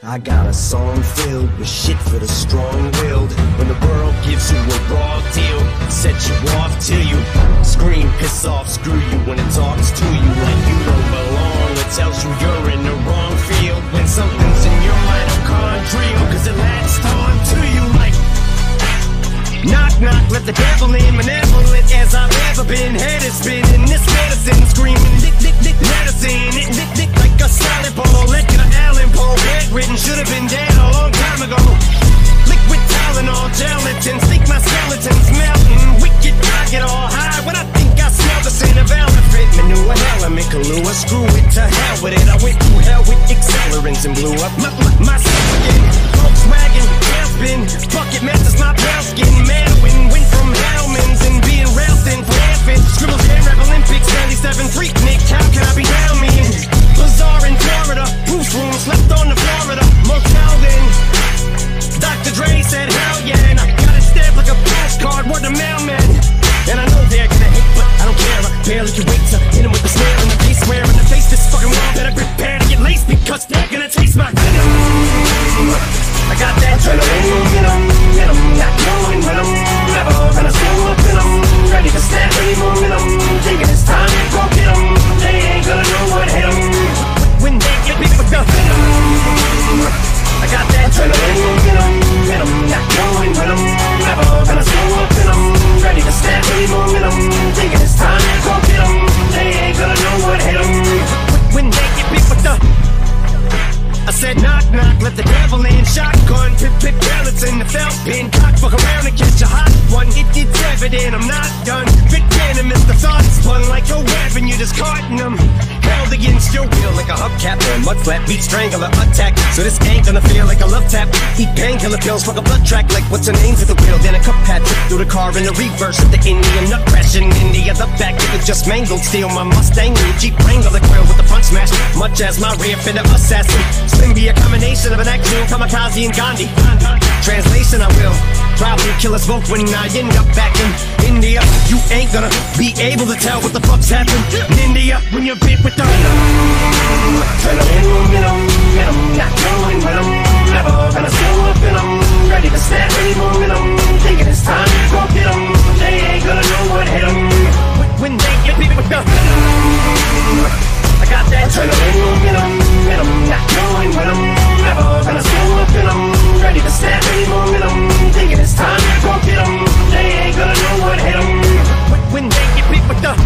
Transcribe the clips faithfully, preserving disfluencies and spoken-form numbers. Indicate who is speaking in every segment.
Speaker 1: I got a song filled with shit for the strong-willed. When the world gives you a raw deal, set you off till you scream, piss off, screw you. When it talks to you like you don't belong, it tells you you're in the wrong field. When something's in your mitochondrial, cause it latched on to you like knock, knock, let the devil in. Malevolent as I've ever been. Head is spinning, this medicine screaming dick, dick, dick, medicine. Dick, dick, dick, like a solid ball. Let your Allen Poe, bedridden, should have been dead a long time ago. Liquid Tylenol, gelatin, sneak my skeletons melting. Wicked, I get all high when I think I smell the scent of elephant manure. Element, Kahlua, screw it, to hell with it. I went through hell with accelerants and blew up my, my, myself again. Volkswagen, tailspin, bucket messes my pale skin. Manwin, went from Hellman's and being railed in for airfit. Scribbles, Grand Rap Olympics, seventy-seven freak Nick. How can I be down me? Bazaar in Florida, Bruce room, slept on the Florida motel then. Doctor Dre said hell yeah, and I got it stamped like a postcard, word to mailman. And I know they're gonna hate, but I don't care. I barely can wait to hit him with the snare in the face. Swear in the face, this fucking wall better prepare to get laced, because they're gonna taste my venom. I got that adrenaline, venom, venom, not knowing when I'm never gonna slow up in 'em. Ready to snap any momentum, thinking it's time to go get 'em. They ain't gonna know what hit 'em when they get beat with the venom. I got that adrenaline, venom, venom, not knowing when I'm never gonna slow up in 'em. Ready to snap any momentum, thinking it's time to go get 'em. They ain't gonna know what hit 'em when they get beat with the. I said knock, knock, let the devil in. Shotgun, pip, pip, pellets in the felt pin. Cock, fuck around and catch a hot one. It, it's evident I'm not done. Fit venomous, the thoughts spun like a web and you're discarding them. Held against your will like a hubcap or a mud flat. Beat strangler attack, so this ain't gonna feel like a love tap. Eat painkiller pills, fuck a blood track like what's her name's at the wheel. Then a cup hat trip through the car in the reverse of the Indian nut crashing India. The back of it just mangled, steal my Mustang and Jeep Wrangler grill with the front smash. Much as my rear fender assassin. Slim be a combination of an actual kamikaze and Gandhi. Translation, I will probably kill us both when I end up back in India. You ain't gonna be able to tell what the fuck's happened in India when you're bit with the venom. Venom, venom, venom, not knowing when I'm never gonna slow up in 'em. Ready to snap any momentum, thinking it's time to go get 'em. They ain't gonna know what hit 'em when they get bit with the venom. I got that adrenaline, venom, venom, not knowing when I'm never gonna slow up in 'em. Ready to snap any momentum, thinking it's time to go get 'em. They ain't gonna know what hit 'em when they get beat with the.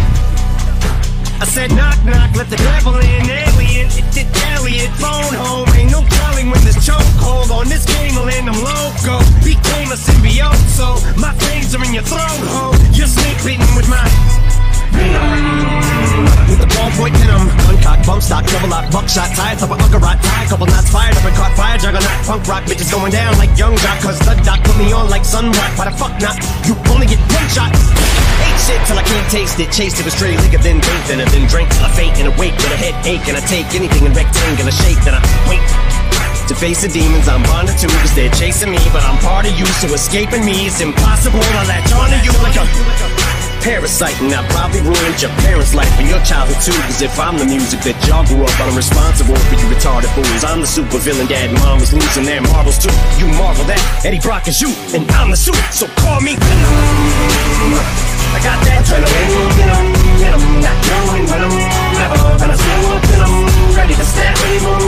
Speaker 1: I said knock, knock, let the devil in. Alien, it did Elliot, phone home. Ain't no telling when this chokehold on this game will end. I'm loco, became a symbiote, so my fangs are in your throat hole. You're snake bitten with my with the ballpoint venom. Uncock, bump stock, double lock, buckshot, tie top of Uggarot, tie couple knots fired up and caught fire. Juggernaut, punk rock, bitches going down like young jock. Cause the doc put me on like sun rock. Why the fuck not? You only get one shot. Ate shit till I can't taste it. Chased it with straight liquor, then bathed in it. Then drank till I faint and awake with a headache. And I take anything in rectangular shape. Then I wait to face the demons I'm bonded to, cause they're chasing me, but I'm part of you, so escaping me is impossible. I latch onto you like a parasite, and I probably ruined your parents' life and your childhood too. Cause if I'm the music that y'all grew up on, I'm responsible for you retarded fools. I'm the super villain, dad and mom is losing their marbles too. You marvel that Eddie Brock is you, and I'm the suit, so call me Venom. I got that adrenaline, venom, venom, not knowing when I'm never gonna slow up in 'em. Ready to snap any moment.